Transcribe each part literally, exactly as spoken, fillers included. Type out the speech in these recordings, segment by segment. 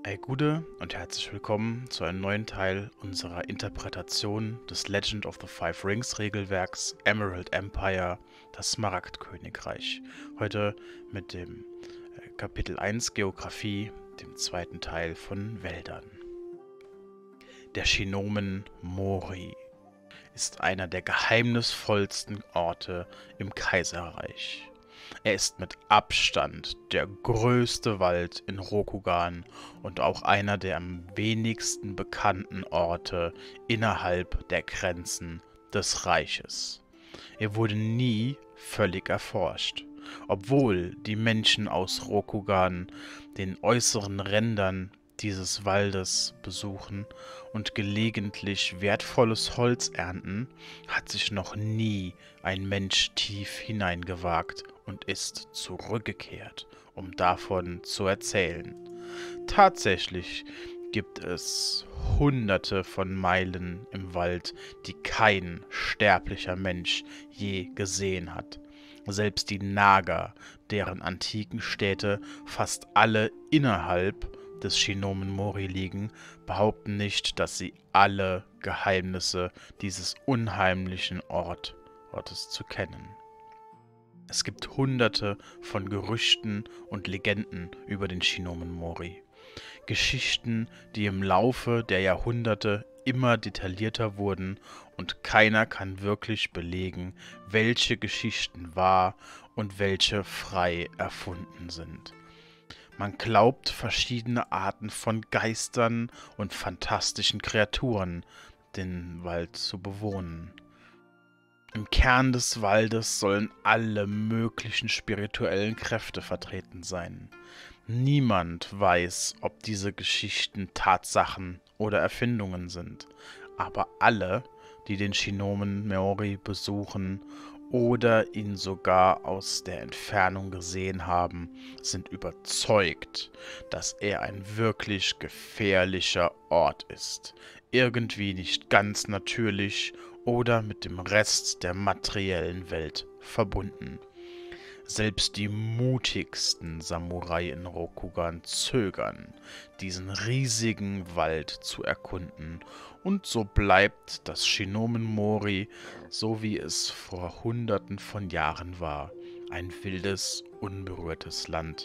Hey Gude und herzlich willkommen zu einem neuen Teil unserer Interpretation des Legend of the Five Rings Regelwerks Emerald Empire, das Smaragdkönigreich. Heute mit dem äh, Kapitel eins Geografie, dem zweiten Teil von Wäldern. Der Shinomen Mori ist einer der geheimnisvollsten Orte im Kaiserreich. Er ist mit Abstand der größte Wald in Rokugan und auch einer der am wenigsten bekannten Orte innerhalb der Grenzen des Reiches. Er wurde nie völlig erforscht, obwohl die Menschen aus Rokugan den äußeren Rändern dieses Waldes besuchen und gelegentlich wertvolles Holz ernten, hat sich noch nie ein Mensch tief hineingewagt und ist zurückgekehrt, um davon zu erzählen. Tatsächlich gibt es hunderte von Meilen im Wald, die kein sterblicher Mensch je gesehen hat. Selbst die Naga, deren antiken Städte fast alle innerhalb des Shinomen Mori liegen, behaupten nicht, dass sie alle Geheimnisse dieses unheimlichen Ort, Ortes zu kennen. Es gibt hunderte von Gerüchten und Legenden über den Shinomen Mori. Geschichten, die im Laufe der Jahrhunderte immer detaillierter wurden und keiner kann wirklich belegen, welche Geschichten wahr und welche frei erfunden sind. Man glaubt, verschiedene Arten von Geistern und fantastischen Kreaturen den Wald zu bewohnen. Im Kern des Waldes sollen alle möglichen spirituellen Kräfte vertreten sein. Niemand weiß, ob diese Geschichten Tatsachen oder Erfindungen sind, aber alle, die den Shinomen Mori besuchen oder ihn sogar aus der Entfernung gesehen haben, sind überzeugt, dass er ein wirklich gefährlicher Ort ist, irgendwie nicht ganz natürlich oder mit dem Rest der materiellen Welt verbunden. Selbst die mutigsten Samurai in Rokugan zögern, diesen riesigen Wald zu erkunden, und so bleibt das Shinomen Mori, so wie es vor Hunderten von Jahren war, ein wildes, unberührtes Land,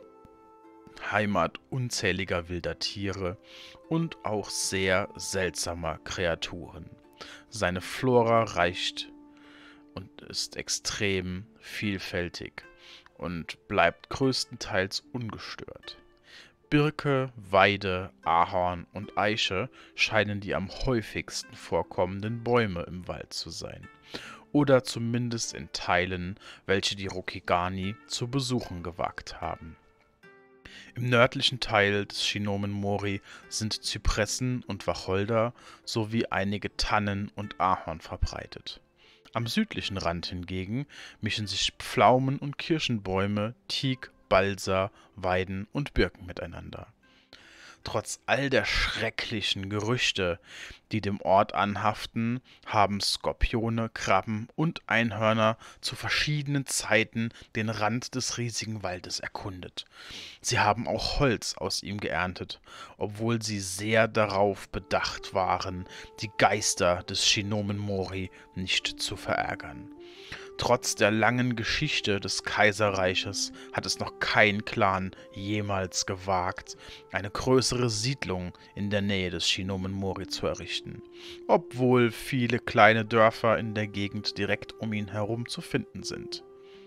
Heimat unzähliger wilder Tiere und auch sehr seltsamer Kreaturen. Seine Flora reicht und ist extrem vielfältig und bleibt größtenteils ungestört. Birke, Weide, Ahorn und Eiche scheinen die am häufigsten vorkommenden Bäume im Wald zu sein. Oder zumindest in Teilen, welche die Rokigani zu besuchen gewagt haben. Im nördlichen Teil des Shinomen Mori sind Zypressen und Wacholder sowie einige Tannen und Ahorn verbreitet. Am südlichen Rand hingegen mischen sich Pflaumen- und Kirschenbäume, Teak, Balsa, Weiden und Birken miteinander. Trotz all der schrecklichen Gerüchte, die dem Ort anhaften, haben Skorpione, Krabben und Einhörner zu verschiedenen Zeiten den Rand des riesigen Waldes erkundet. Sie haben auch Holz aus ihm geerntet, obwohl sie sehr darauf bedacht waren, die Geister des Shinomen Mori nicht zu verärgern. Trotz der langen Geschichte des Kaiserreiches hat es noch kein Clan jemals gewagt, eine größere Siedlung in der Nähe des Shinomen Mori zu errichten, obwohl viele kleine Dörfer in der Gegend direkt um ihn herum zu finden sind.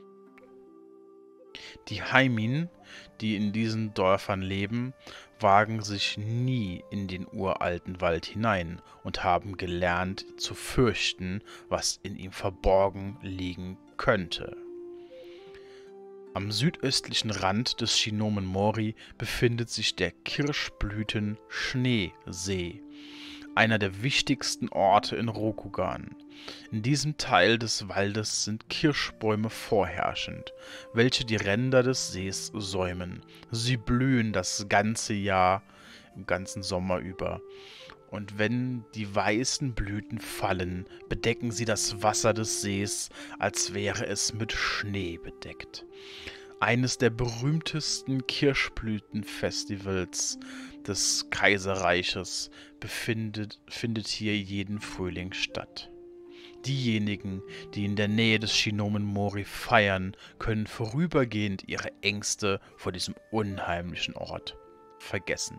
Die Heimin, die in diesen Dörfern leben, wagen sich nie in den uralten Wald hinein und haben gelernt zu fürchten, was in ihm verborgen liegen könnte. Am südöstlichen Rand des Shinomen Mori befindet sich der Kirschblüten-Schneesee, einer der wichtigsten Orte in Rokugan. In diesem Teil des Waldes sind Kirschbäume vorherrschend, welche die Ränder des Sees säumen. Sie blühen das ganze Jahr, im ganzen Sommer über. Und wenn die weißen Blüten fallen, bedecken sie das Wasser des Sees, als wäre es mit Schnee bedeckt. Eines der berühmtesten Kirschblütenfestivals des Kaiserreiches befindet, findet hier jeden Frühling statt. Diejenigen, die in der Nähe des Shinomen Mori feiern, können vorübergehend ihre Ängste vor diesem unheimlichen Ort vergessen.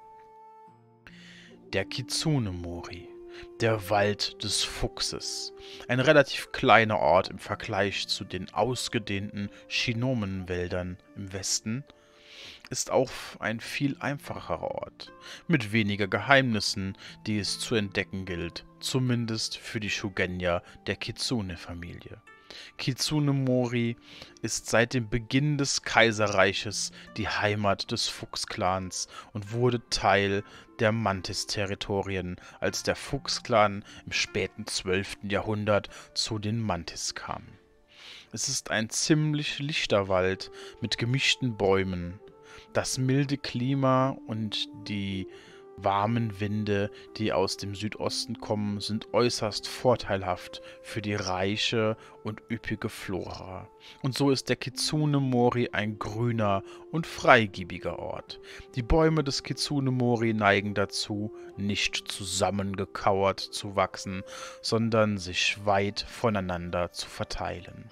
Der Kitsune Mori, der Wald des Fuchses, ein relativ kleiner Ort im Vergleich zu den ausgedehnten Shinomen-Wäldern im Westen, ist auch ein viel einfacherer Ort, mit weniger Geheimnissen, die es zu entdecken gilt, zumindest für die Shugenya der Kitsune-Familie. Kitsune Mori ist seit dem Beginn des Kaiserreiches die Heimat des Fuchs-Clans und wurde Teil der Mantis-Territorien, als der Fuchs-Clan im späten zwölften Jahrhundert zu den Mantis kam. Es ist ein ziemlich lichter Wald mit gemischten Bäumen. Das milde Klima und die warmen Winde, die aus dem Südosten kommen, sind äußerst vorteilhaft für die reiche und üppige Flora. Und so ist der Kitsune Mori ein grüner und freigiebiger Ort. Die Bäume des Kitsune Mori neigen dazu, nicht zusammengekauert zu wachsen, sondern sich weit voneinander zu verteilen,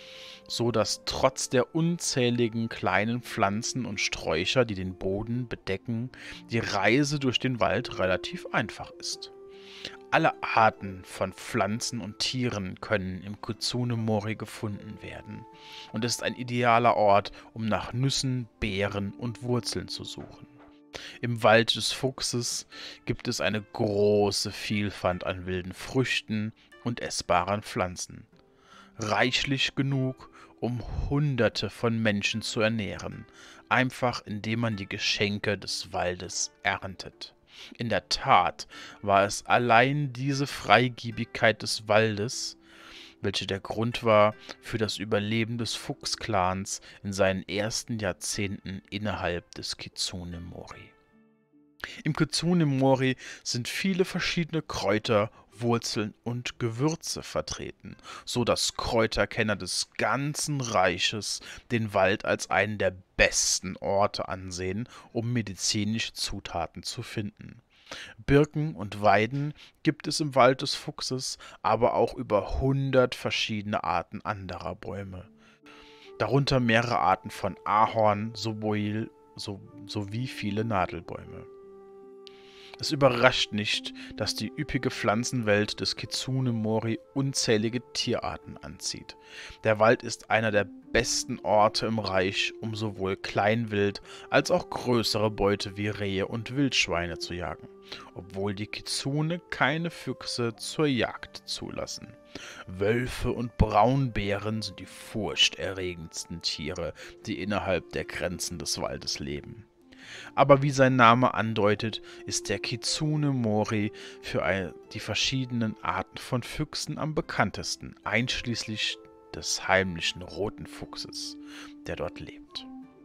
so dass trotz der unzähligen kleinen Pflanzen und Sträucher, die den Boden bedecken, die Reise durch den Wald relativ einfach ist. Alle Arten von Pflanzen und Tieren können im Kitsune Mori gefunden werden und ist ein idealer Ort, um nach Nüssen, Beeren und Wurzeln zu suchen. Im Wald des Fuchses gibt es eine große Vielfalt an wilden Früchten und essbaren Pflanzen. Reichlich genug, um Hunderte von Menschen zu ernähren, einfach indem man die Geschenke des Waldes erntet. In der Tat war es allein diese Freigiebigkeit des Waldes, welche der Grund war für das Überleben des Fuchs-Clans in seinen ersten Jahrzehnten innerhalb des Kitsune Mori. Im Kitsune Mori sind viele verschiedene Kräuter, Wurzeln und Gewürze vertreten, so dass Kräuterkenner des ganzen Reiches den Wald als einen der besten Orte ansehen, um medizinische Zutaten zu finden. Birken und Weiden gibt es im Wald des Fuchses, aber auch über hundert verschiedene Arten anderer Bäume, darunter mehrere Arten von Ahorn sowohl, so, sowie viele Nadelbäume. Es überrascht nicht, dass die üppige Pflanzenwelt des Kitsune Mori unzählige Tierarten anzieht. Der Wald ist einer der besten Orte im Reich, um sowohl Kleinwild als auch größere Beute wie Rehe und Wildschweine zu jagen, obwohl die Kitsune keine Füchse zur Jagd zulassen. Wölfe und Braunbären sind die furchterregendsten Tiere, die innerhalb der Grenzen des Waldes leben. Aber wie sein Name andeutet, ist der Kitsune Mori für die verschiedenen Arten von Füchsen am bekanntesten, einschließlich des heimlichen roten Fuchses, der dort lebt.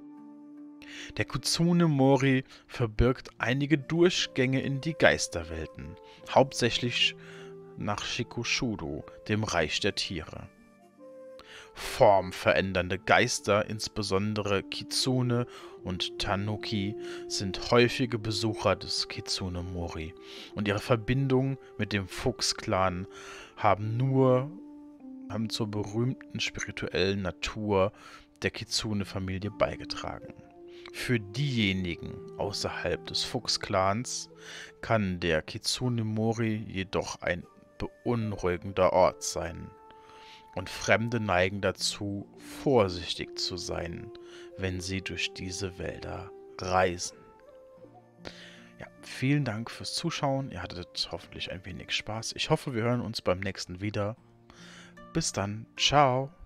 Der Kitsune Mori verbirgt einige Durchgänge in die Geisterwelten, hauptsächlich nach Shikushudo, dem Reich der Tiere. Formverändernde Geister, insbesondere Kitsune und Tanuki, sind häufige Besucher des Kitsune Mori und ihre Verbindung mit dem Fuchs-Clan haben nur haben zur berühmten spirituellen Natur der Kitsune-Familie beigetragen. Für diejenigen außerhalb des Fuchs-Clans kann der Kitsune Mori jedoch ein beunruhigender Ort sein. Und Fremde neigen dazu, vorsichtig zu sein, wenn sie durch diese Wälder reisen. Ja, vielen Dank fürs Zuschauen. Ihr hattet hoffentlich ein wenig Spaß. Ich hoffe, wir hören uns beim nächsten wieder. Bis dann. Ciao.